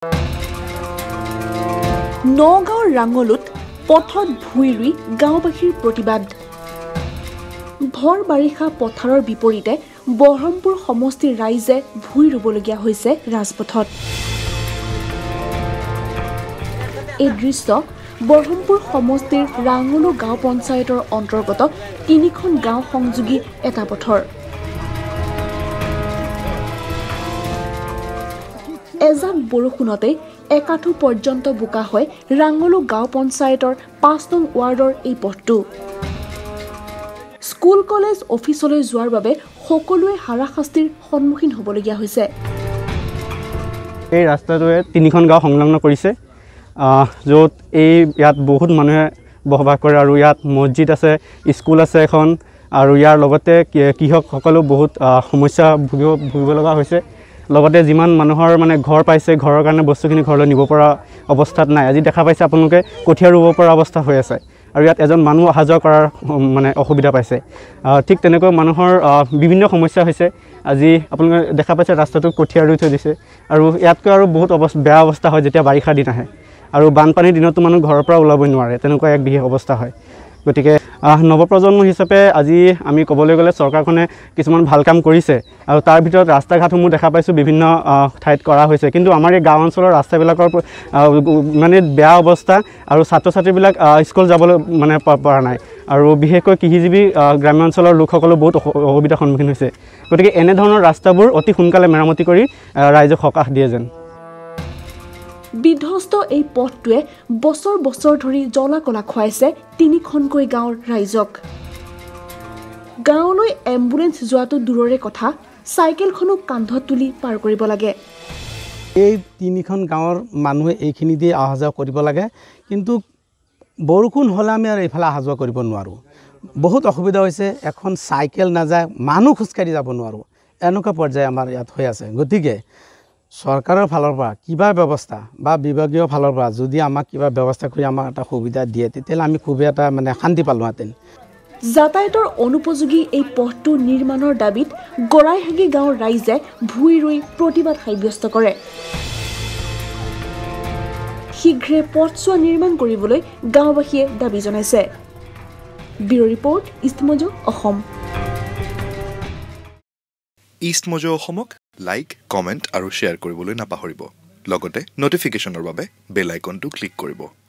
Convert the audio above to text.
নগাঁৱৰ ৰাঙলুত পথত ভুই ৰুই গাঁওবাসীৰ প্ৰতিবাদ। ভৰ বাৰিষা পথাৰৰ বিপৰীতে বহৰমপুৰ সমষ্টিৰ ৰাইজে ভুই ৰুবলগীয়া হৈছে ৰাজপথত। এই দৃশ্য বহৰমপুৰ সমষ্টিৰ ৰাঙলু গাঁও পঞ্চায়তৰ অন্তৰ্গত ৩খন গাঁও সংযোগী এটা পথৰ। এজাক বৰষুণতে একাঠু পৰ্যন্ত বোকা হয় ৰাঙলু গাঁও পঞ্চায়তৰ ৫ নং ৱাৰ্ডৰ এই পথটো। স্কুল কলেজ অফিচলৈ যোৱাৰ বাবে সকলোৱে হাৰাশাস্তিৰ সন্মুখীন হ'বলগীয়া হৈছে। এই ৰাস্তাটোৱে ৩খন গাঁও সংলগ্ন কৰিছে, য'ত ইয়াত বহুত মানুহে বসবাস কৰে আৰু ইয়াত মছজিদ আছে, স্কুল আছে এখন, আৰু ইয়াৰ লগতে কৃষকসকলেও বহুত সমস্যা ভুগিব লগা হৈছে। লগতে যিমান মানুহৰ মানে ঘৰ পাইছে, ঘৰৰ কাৰণে বস্তুখিনি ঘৰলৈ নিব পৰা অৱস্থাত নাই। আজি দেখা পাইছে আপোনালোকে কঠীয়া ৰুব পৰা অৱস্থা হৈ আছে, আৰু ইয়াত এজন মানুহ অহা যোৱা কৰাৰ মানে অসুবিধা পাইছে। ঠিক তেনেকৈ মানুহৰ বিভিন্ন সমস্যা হৈছে। আজি আপোনালোকে দেখা পাইছে ৰাস্তাটো কঠীয়া ৰুই থৈ দিছে, আৰু ইয়াতকৈ আৰু বহুত বেয়া অৱস্থা হয় যেতিয়া বাৰিষা দিন আহে, আৰু বানপানীৰ দিনতো মানুহ ঘৰৰ পৰা ওলাবই নোৱাৰে, তেনেকুৱা এক বিশেষ অৱস্থা হয়। গতিকে নৱপ্ৰজন্ম হিচাপে আজি আমি ক'বলৈ গ'লে চৰকাৰখনে কিছুমান ভাল কাম কৰিছে, আৰু তাৰ ভিতৰত ৰাস্তা ঘাটসমূহ দেখা পাইছোঁ বিভিন্ন ঠাইত কৰা হৈছে। কিন্তু আমাৰ এই গাঁও অঞ্চলৰ ৰাস্তাবিলাকৰ মানে বেয়া অৱস্থা, আৰু ছাত্ৰ ছাত্ৰীবিলাক স্কুল যাবলৈ মানে পৰা নাই, আৰু বিশেষকৈ কৃষিজীৱী গ্ৰাম্য অঞ্চলৰ লোকসকলেও বহুত অসুবিধাৰ সন্মুখীন হৈছে। গতিকে এনেধৰণৰ ৰাস্তাবোৰ অতি সোনকালে মেৰামতি কৰি ৰাইজক সকাহ দিয়ে যেন। বিধ্বস্ত এই পথটোৱে বছৰ বছৰ ধৰি জ্বলা কলা খুৱাইছে ৩খনকৈ গাঁৱৰ ৰাইজক। গাঁৱলৈ এম্বুলেন্স যোৱাটো দূৰৰে কথা, চাইকেলখনো কান্ধত তুলি পাৰ কৰিব লাগে। এই ৩খন গাঁৱৰ মানুহে এইখিনি দিয়ে অহা যোৱা কৰিব লাগে, কিন্তু বৰষুণ হ'লে আমি আৰু এইফালে অহা যোৱা কৰিব নোৱাৰোঁ। বহুত অসুবিধা হৈছে, এখন চাইকেল নাযায়, মানুহ খোজকাঢ়ি যাব নোৱাৰোঁ, এনেকুৱা পৰ্যায় আমাৰ ইয়াত হৈ আছে। গতিকে চৰকাৰৰ ফালৰ পৰা কিবা ব্যৱস্থা বা বিভাগীয় ফালৰ পৰা যদি আমাক কিবা ব্যৱস্থা কৰি আমাক এটা সুবিধা দিয়ে, তেতিয়াহ'লে আমি খুবেই এটা মানে শান্তি পালোহেঁতেন। যাতায়াতৰ অনুপযোগী এই পথটো নিৰ্মাণৰ দাবীত গৰাইহাগী গাঁৱৰ ৰাইজে ভুই ৰুই প্ৰতিবাদ সাব্যস্ত কৰে। শীঘ্ৰে পথছোৱা নিৰ্মাণ কৰিবলৈ গাঁওবাসীয়ে দাবী জনাইছে। Bureau' report, EastMojo Assam. EastMojo অসমক লাইক, কমেণ্ট আৰু শ্বেয়াৰ কৰিবলৈ নাপাহৰিব। লগতে নটিফিকেশ্যনৰ বাবে বেল আইকনটো ক্লিক কৰিব।